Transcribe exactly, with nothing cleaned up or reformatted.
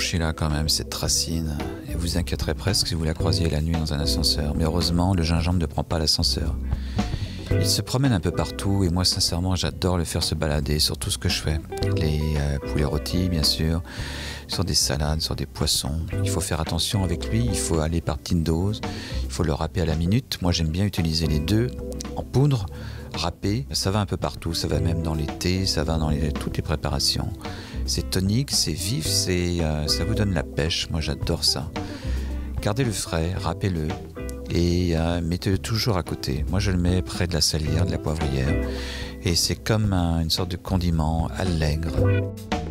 là quand même, cette racine. Et vous inquiéterez presque si vous la croisiez la nuit dans un ascenseur. Mais heureusement, le gingembre ne prend pas l'ascenseur. Il se promène un peu partout et moi sincèrement j'adore le faire se balader sur tout ce que je fais. Les euh, poulets rôtis bien sûr, sur des salades, sur des poissons. Il faut faire attention avec lui, il faut aller par petites doses, il faut le râper à la minute. Moi j'aime bien utiliser les deux en poudre, râpé. Ça va un peu partout, ça va même dans les thés, ça va dans les, toutes les préparations. C'est tonique, c'est vif, c'est, euh, ça vous donne la pêche, moi j'adore ça. Gardez-le frais, râpez-le. Et euh, mettez-le toujours à côté. Moi je le mets près de la salière, de la poivrière et c'est comme un, une sorte de condiment allègre.